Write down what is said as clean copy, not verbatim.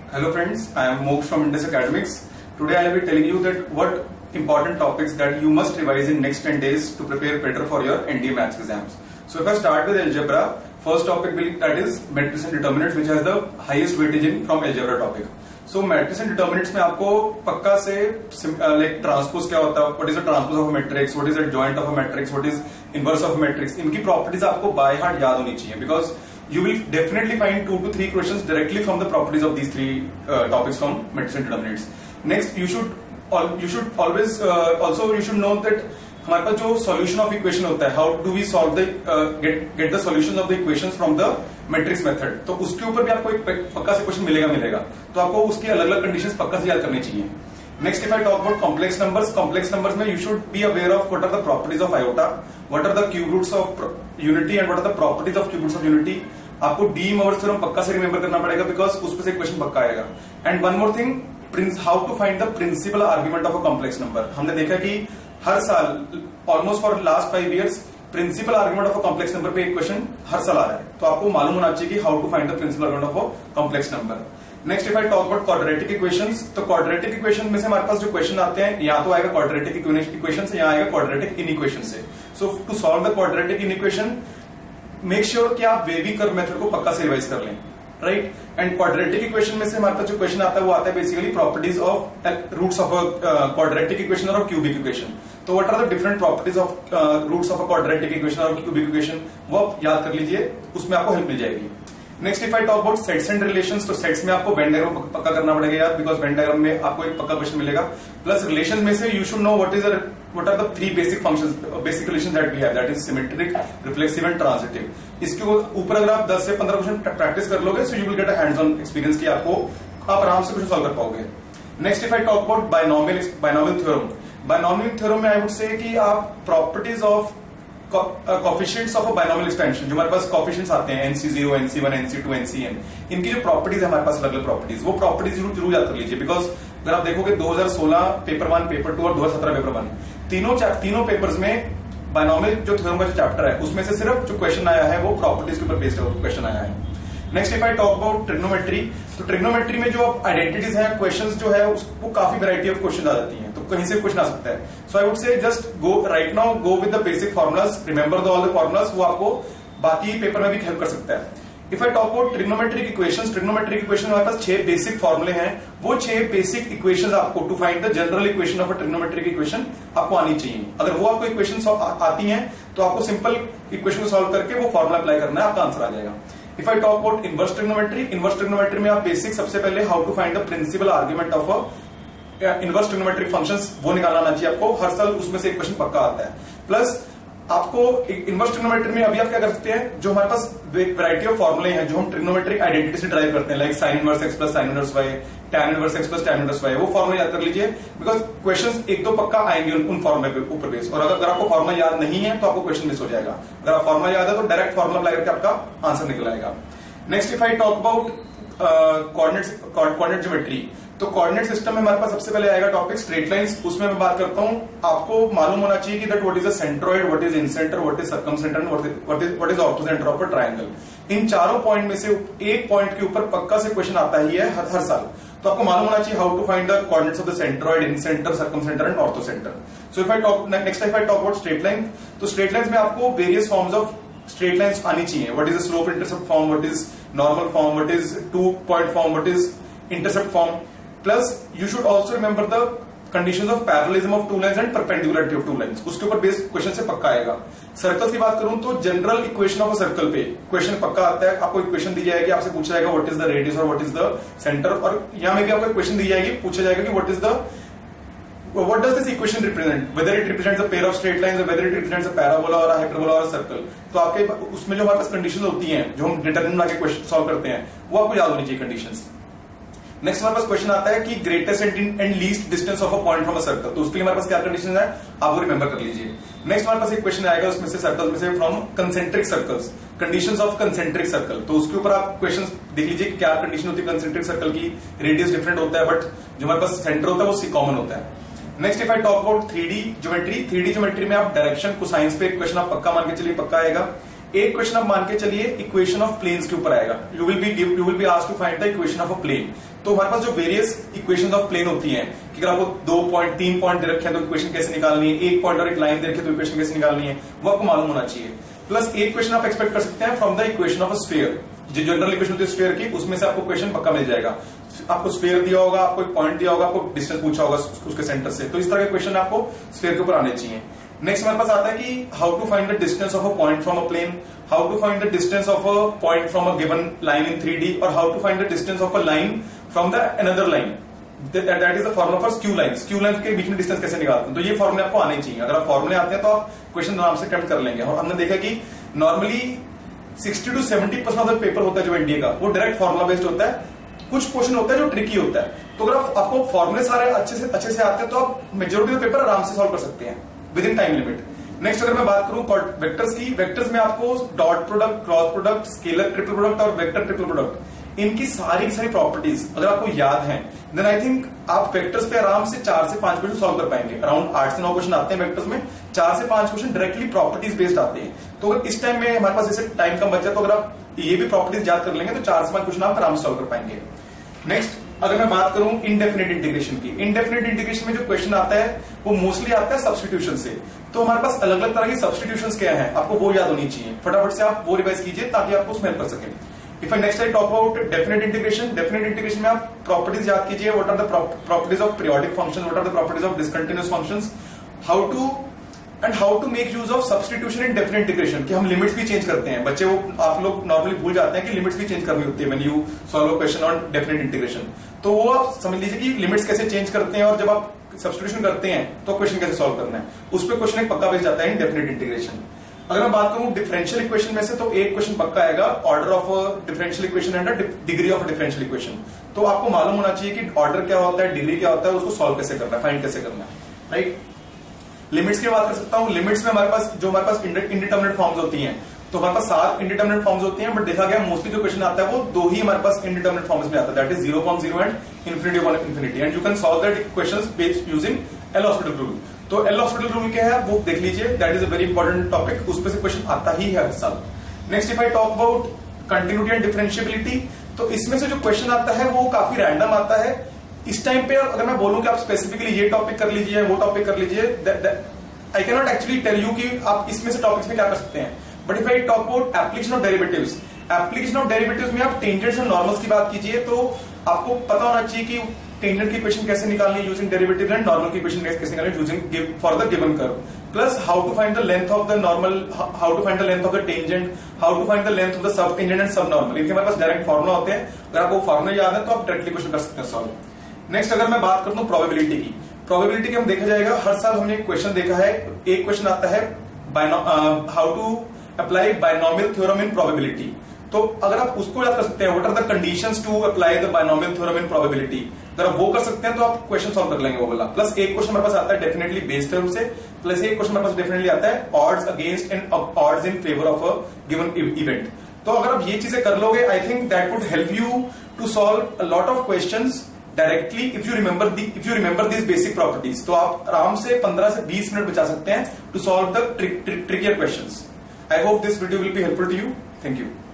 Hello friends, I am Moksha from Indus Academics. Today I will be telling you that what important topics that you must revise in next 10 days to prepare better for your NDA maths exams. So if I start with algebra, first topic that is matrices and determinants, which has the highest weightage in from algebra topic. So matrices and determinants में आपको पक्का से like transpose क्या होता है, what is the transpose of a matrix, what is the adjoint of a matrix, what is inverse of a matrix, इनकी properties आपको by heart याद होनी चाहिए because you will definitely find 2 to 3 questions directly from the properties of these three topics from matrices and determinants. Next, you should always also you should know that हमारे पास जो solution of equation होता है, how do we solve the get the solutions of the equations from the matrix method. तो उसके ऊपर भी आपको एक पक्का से क्वेश्चन मिलेगा तो आपको उसकी अलग अलग कंडीशंस पक्का से याद करनी चाहिए. Next, if I talk about complex numbers में you should be aware of what are the properties of iota, what are the cube roots of unity and what are the properties of cube roots of unity. आपको De Moivre's theorem पक्का से remember करना पड़ेगा because उसमें से question पक्का आएगा. And one more thing, how to find the principal argument of a complex number. हमने देखा कि हर साल almost for last 5 years principal argument of a complex number पे एक क्वेश्चन हर साल आ रहा है. तो आपको मालूम होना चाहिए कि how to find the principal argument of a complex number. Next, if I talk about quadratic equations, तो क्वाड्रेटिक इक्वेशन में से हमारे पास जो क्वेश्चन आते हैं या तो आएगा क्वाड्रेटिक इक्वेशन से या आएगा क्वाड्रेटिक इनइक्वेशन से. So to solve the quadratic inequation make sure कि आप वेवी कर्व मेथड को पक्का से रिवाइज कर लें, राइट. एंड क्वाड्रेटिक इक्वेशन में से हमारे पास जो क्वेश्चन आता है वो आता है basically properties of roots of a quadratic equation और क्यूबिक इक्वेशन. तो what are the different properties of roots of a quadratic equation और क्यूबिक इक्वेशन, वो आप याद कर लीजिए, उसमें आपको हेल्प मिल जाएगी. Next, if I talk about sets and relations, तो सेट्स में आपको वेन डायग्राम पक्का करना पड़ेगा यार बिकॉज वेन डायग्राम में आपको एक पक्का क्वेश्चन मिलेगा. प्लस रिलेशन में से you should know what are the 3 basic functions, basic relations that we have, that is symmetric, reflexive and transitive. इसके ऊपर अगर आप 10 से 15 क्वेश्चन प्रैक्टिस कर लोगे so you will get a hands on experience कि आप आराम से क्वेश्चन सॉल्व कर पाओगे. Next, if I talk about binomial theorem में आई वुड से कि आप properties of coefficients of a binomial expansion, जो हमारे पास कोफिशिएंट्स आते हैं NC0, NC1, NC2, NCn, इनकी जो प्रॉपर्टीज है हमारे पास अलग अलग प्रॉपर्टीज, वो प्रॉपर्टीज जरूर याद कर लीजिए बिकॉज अगर आप देखोगे 2016 पेपर 1, पेपर 2 और 2017 पेपर 1 तीनों पेपर्स में बायनॉमियल जो थ्योरम का जो चैप्टर है उसमें से सिर्फ जो क्वेश्चन आया है वो प्रॉपर्टीज के ऊपर बेस्ड क्वेश्चन आया है. Next, if I talk about trigonometry, तो ट्रिग्नोमेट्री में जो आइडेंटिटीज हैं, क्वेश्चंस जो है वो काफी वैरायटी ऑफ क्वेश्चन आ जाती हैं, तो कहीं से क्वेश्चन आ सकता है. So I would say just go right now go with the basic formulas, remember all the formulas, वो आपको बाकी पेपर में भी हेल्प कर सकता है. If I talk about trigonometric equation हमारे पास 6 बेसिक फॉर्मुले हैं. वो 6 बेसिक इक्वेशन आपको to find the general equation of a trigonometric equation आपको आनी चाहिए. अगर वो आपको इक्वेशन आती हैं तो आपको सिंपल इक्वेशन को सॉल्व करके वो फॉर्मुला अप्लाई करना है, आपका आंसर आ जाएगा. If I talk about inverse trigonometry में आप बेसिक सबसे पहले how to find the principal argument of a inverse trigonometric functions, वो निकालना आना चाहिए आपको. हर साल उसमें से एक क्वेश्चन पक्का आता है. प्लस आपको इनवर्स ट्रिग्नोमेट्री में अभी आप क्या कर सकते हैं, जो हमारे पास वैरायटी ऑफ फॉर्मुले हैं जो हम ट्रिग्नोमेट्रिक आइडेंटिटी से ड्राइव करते हैं, like sine inverse x plus sine inverse y, tan inverse x plus tan inverse y, वो फॉर्मुला याद कर लीजिए बिकॉज क्वेश्चंस एक तो पक्का आएंगे उन फॉर्मुले पे ऊपर बेस. और अगर आपको फॉर्मुला याद नहीं है तो आपको क्वेश्चन मिस हो जाएगा. अगर आप फॉर्मुला याद है तो डायरेक्ट फॉर्मुला अप्लाई करके आपका आंसर निकल आएगा. Next, if I talk about coordinate geometry, तो कोऑर्डिनेट सिस्टम में हमारे पास सबसे पहले आएगा टॉपिक स्ट्रेट लाइंस. उसमें मैं बात करता हूं, आपको मालूम होना चाहिए कि that what is a centroid, what is incentre, what is circumcentre, what is orthocentre of a triangle. इन चारों पॉइंट में से एक पॉइंट के ऊपर पक्का से क्वेश्चन आता ही है हर साल. तो आपको मालूम होना चाहिए how to find the coordinates of the centroid, incentre, circumcentre and orthocentre. So if I talk next, if I talk about straight line, तो स्ट्रेट लाइंस में आपको various forms of straight lines आनी चाहिए. What is a slope intercept form, what is normal form, what is 2 point form, what is intercept form. Plus, you should also remember the conditions of parallelism of 2 lines and perpendicularity of 2 lines. उसके ऊपर based question से पक्का आएगा. Circles की बात करूं तो general equation of a circle पे क्वेश्चन पक्का आता है. आपको इक्वेशन दी जाएगी, आपसे पूछा जाएगा व्हाट इज द रेडियस और व्हाट इज द सेंटर, और यहाँ में भी आपको इक्वेशन दी जाएगी, पूछा जाएगा कि what does this equation represent, whether it represents a pair of straight lines or whether it represents a parabola or a hyperbola or a circle. तो आपके उसमें जो हमारे पास कंडीशंस होती हैं जो हम डिटरमिनेंट लगा के क्वेश्चन सॉल्व करते हैं वो आपको याद होनी चाहिए कंडीशंस. नेक्स्ट हमारे पास क्वेश्चन आता है कि greatest and least distance of a point from a circle, तो उसके लिए हमारे पास क्या कंडीशन है आप वो रिमेंबर कर लीजिए. नेक्स्ट हमारे पास एक क्वेश्चन आएगा उसमें से सर्कल्स में से from concentric circles, conditions of concentric circle. तो उसके ऊपर आप क्वेश्चन देख लीजिए क्या कंडीशन होती है कंसेंट्रिक सर्कल की. रेडियस डिफरेंट होता है बट जो हमारे पास सेंटर होता है वो कॉमन होता है. Next, if I talk about 3D geometry में आप डायरेक्शन कोसाइंस पे क्वेश्चन आप पक्का मान के चलिए पक्का आएगा. एक क्वेश्चन आप मान के चलिए इक्वेशन ऑफ प्लेन्स के ऊपर आएगा, you will be asked to find the equation of a plane. तो हमारे पास जो वेरियस इक्वेशंस ऑफ प्लेन होती हैं कि अगर आपको 2 पॉइंट 3 पॉइंट दे रखे हैं तो इक्वेशन कैसे निकालनी है, एक पॉइंट और एक लाइन दे रखी है तो इक्वेशन कैसे निकालनी है, वो आपको मालूम होना चाहिए। प्लस एक क्वेश्चन आप एक्सपेक्ट कर सकते हैं from the equation of a sphere, जो जनरल इक्वेशन होती है स्फीयर की, उसमें से आपको क्वेश्चन पक्का मिल जाएगा। आपको स्फीयर दिया होगा, आपको एक पॉइंट दिया होगा, आपको डिस्टेंस पूछा होगा उसके सेंटर से, तो इस तरह के क्वेश्चन आपको स्फीयर के ऊपर आने चाहिए। नेक्स्ट हमारे पास आता है कि how to find the distance of a point from a plane, how to find the distance of a point from a given line in 3D, और how to find the distance of a line from the another line, that is the formula for skew line. Skew line के बीच में distance कैसे निकालते हैं, तो ये फॉर्मूले आपको आने चाहिए। अगर आप फॉर्मूले आते हैं तो आप क्वेश्चन आराम से अटेम्प्ट कर लेंगे। और हमने देखा कि normally 60 to 70% of the paper होता है जो एनडीए का, वो डायरेक्ट फॉर्मूला बेस्ड होता है। कुछ क्वेश्चन होता है जो ट्रिकी होता है, तो अगर आपको फॉर्मूले सारे अच्छे से आते हैं तो आप मेजोरिटी ऑफ पेपर आराम से सॉल्व कर सकते हैं within time limit. Next अगर मैं बात करूं वेक्टर्स की, वेक्टर्स में आपको dot product, cross product, scalar triple product और वेक्टर ट्रिपल प्रोडक्ट, इनकी सारी प्रॉपर्टीज अगर आपको याद हैं देन आई थिंक आप वेक्टर्स पे आराम से 4 से 5 क्वेश्चन सॉल्व कर पाएंगे। अराउंड 8 से 9 क्वेश्चन आते हैं वेक्टर्स में, 4 से 5 क्वेश्चन डायरेक्टली प्रॉपर्टीज बेस्ड आते हैं। तो अगर इस टाइम में हमारे पास जैसे टाइम कम बचा तो अगर आप ये भी प्रॉपर्टीज याद कर लेंगे तो 4 से 5 क्वेश्चन आप आराम से सॉल्व कर पाएंगे। नेक्स्ट अगर मैं बात करूं इनडेफिनेट इंटीग्रेशन की, इनडेफिनेट इंटीग्रेशन में जो क्वेश्चन आता है वो मोस्टली आता है सब्स्टिट्यूशन से। तो हमारे पास अलग अलग तरह की सब्स्टिट्यूशंस क्या है, आपको वो याद होनी चाहिए। फटाफट से आप वो रिवाइज कीजिए ताकि आपको उसमें हेल्प कर सके। If I next I talk about definite integration, definite integration में आप प्रॉपर्टीज याद कीजिए। What are the properties of periodic function, what are the properties of discontinuous functions, how to make use of substitution in definite integration, कि हम limits भी change करते हैं। बच्चे वो आप लोग नॉर्मली भूल जाते हैं कि लिमिट्स भी चेंज करनी होती है when you solve a question on definite integration. तो वो आप समझ लीजिए कि लिमिट्स कैसे चेंज करते हैं और जब आप सब्स्टिट्यूशन करते हैं तो क्वेश्चन कैसे सॉल्व करना है, उस पर क्वेश्चन एक पक्का बेस जाता है इन डेफिनेट इंटीग्रेशन। अगर मैं बात करूं डिफरेंशियल इक्वेशन में से तो एक क्वेश्चन पक्का आएगा, order of a differential equation and degree of a differential equation. तो आपको मालूम होना चाहिए कि ऑर्डर क्या होता है, डिग्री क्या होता है, उसको सॉल्व कैसे करना है, फाइंड कैसे करना है, राइट। लिमिट्स की बात कर सकता हूं। लिमिट्स में हमारे पास इंडिटरमिनेट फॉर्म्स होती हैं, तो हमारे पास 7 इंडिटरमिनेट फॉर्म्स होती हैं, बट देखा गया मोस्टली जो क्वेश्चन आता है वो 2 ही हमारे पास इंडिटरमिनेट फॉर्म्स में आता है, that is 0.0 and infinity upon infinity, and you can solve that equations based using L'Hopital rule. तो एल हॉस्पिटल रूल क्या है वो देख लीजिए, that is a very important topic, उस पर से क्वेश्चन आता ही है हर साल। Next if I talk about continuity and differentiability, तो इसमें से जो क्वेश्चन आता है वो काफी रैंडम आता है। इस टाइम पे अगर मैं बोलूं कि आप स्पेसिफिकली ये टॉपिक कर लीजिए, वो टॉपिक कर लीजिए, I can not actually tell you कि आप इसमें से टॉपिक्स में क्या कर सकते हैं। But if I talk about application of derivatives, application of derivatives में आप टेंजेंट्स एंड नॉर्मल्स की बात कीजिए तो आपको पता होना चाहिए कि टेंजेंट की इक्वेशन कैसे निकालनी है यूजिंग डेरिवेटिव एंड नॉर्मल की इक्वेशन कैसे निकालनी है using for the given curve, plus how to find the length of the normal, how to find the length of the tangent, how to find the length of the sub tangent and sub normal. इनके हमारे पास direct formula होते हैं, अगर आपको formula याद है तो आप डायरेक्टली क्वेश्चन कर सकते हैं सॉल्व। नेक्स्ट अगर मैं बात करता हूँ प्रोबेबिलिटी की, प्रोबेबिलिटी हम देखा जाएगा हर साल हमने एक क्वेश्चन देखा है, एक क्वेश्चन आता है how to apply binomial theorem in probability. तो अगर आप उसको याद कर सकते हैं, what are the conditions to apply the binomial theorem in probability, अगर आप वो कर सकते हैं तो आप क्वेश्चन सॉल्व कर लेंगे वो वाला। प्लस एक क्वेश्चन हमारे पास आता है डेफिनेटली बेस थ्योरम से, प्लस एक क्वेश्चन हमारे पास डेफिनेटली आता है odds against and odds in favour of a given event. तो अगर आप ये चीजें कर लोगे I think that would help you to solve a lot of questions directly if you remember this basic properties. तो आप आराम से 15 से 20 मिनट बचा सकते हैं to solve the trickier questions. I hope this video will be helpful to you. Thank you.